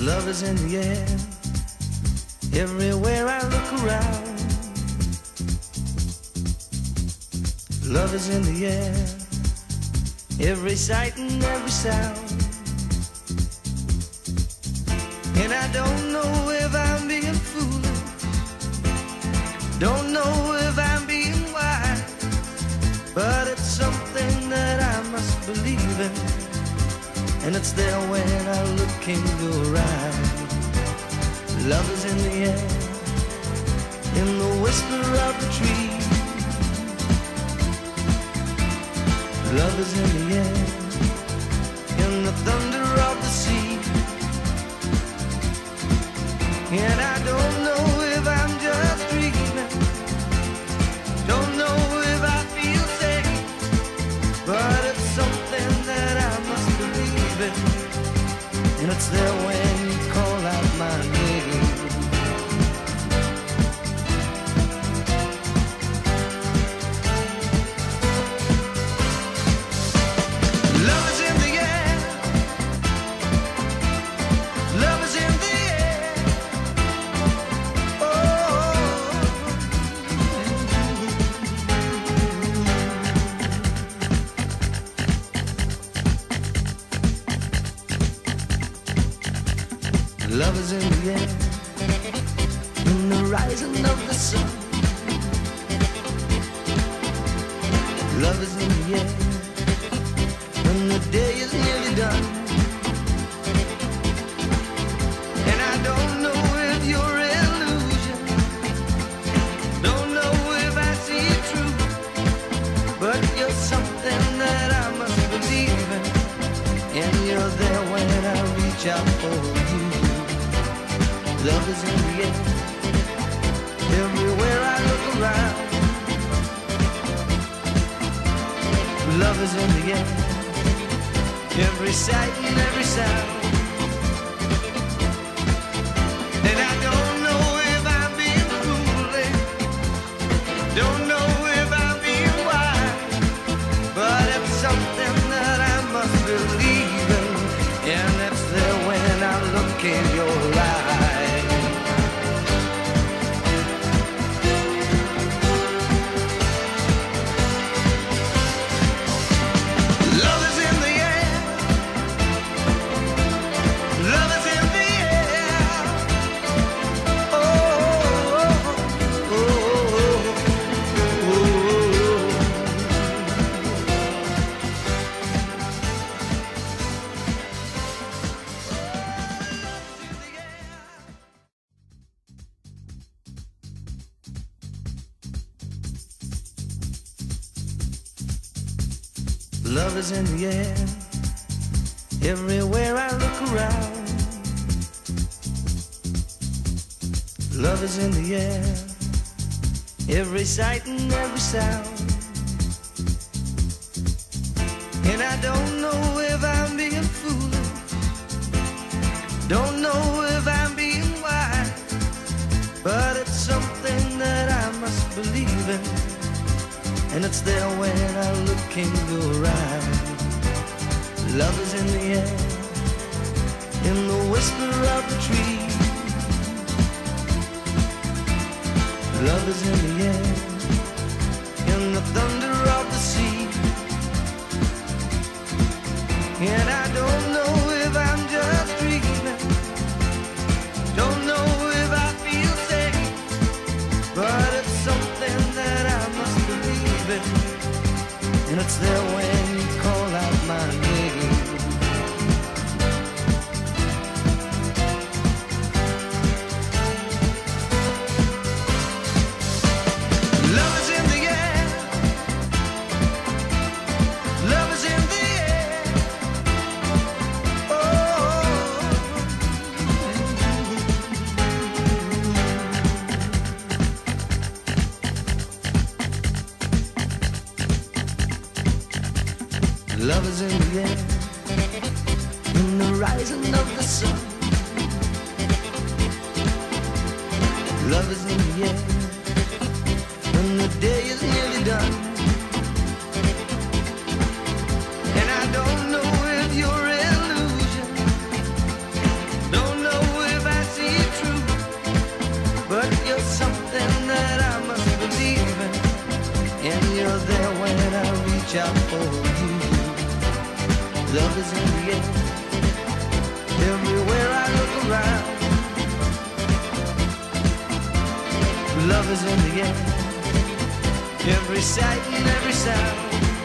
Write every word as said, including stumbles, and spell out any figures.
Love is in the air, everywhere I look around. Love is in the air, every sight and every sound. And I don't know if I'm being foolish, don't know if I'm being wise, but it's something that I must believe in, and it's there when I look in your eyes. Love is in the air, in the whisper of the tree. Love is in the air, in the thunder of the sea. And I don't know if I'm just dreaming, don't know if I feel safe, but it's something that I must believe in, and it's there when you call out my name. Love is in the air, love is in the air. Oh, love is in the air, in the rising of the sun. Love is in the air, when the day is nearly done. And I don't know if you're illusion, don't know if I see it true, but you're something that I must believe in, and you're there when I reach out for you. Love is in the air, everywhere I look around. Love is in the air, every sight and every sound. And I don't know if I'm being foolish, don't know if I'm being wise, but it's something that I must believe in, and it's there when I look in your eyes. Love is in the air, love is in the air. Oh, oh, oh, oh, oh. Love is in the air, everywhere I look around. Love is in the air, every sight and every sound. And I don't know if I'm being foolish, don't know if I'm being wise, but it's something that I must believe in, and it's there when I look in your eyes. Love is in the air, in the whisper of the tree. Love is in the air, in the thunder of the sea. And I don't know if I'm just dreaming, don't know if I feel safe, but it's something that I must believe in, and it's there when you call out my name. Love is in the air, love is in the air. Oh, love is in the air, in the rising of the sun. Love is in the air, when the day is nearly done. And I don't know if you're illusion, don't know and you're there when I reach out for you. Love is in the air, everywhere I look around. Love is in the air, every sight and every sound.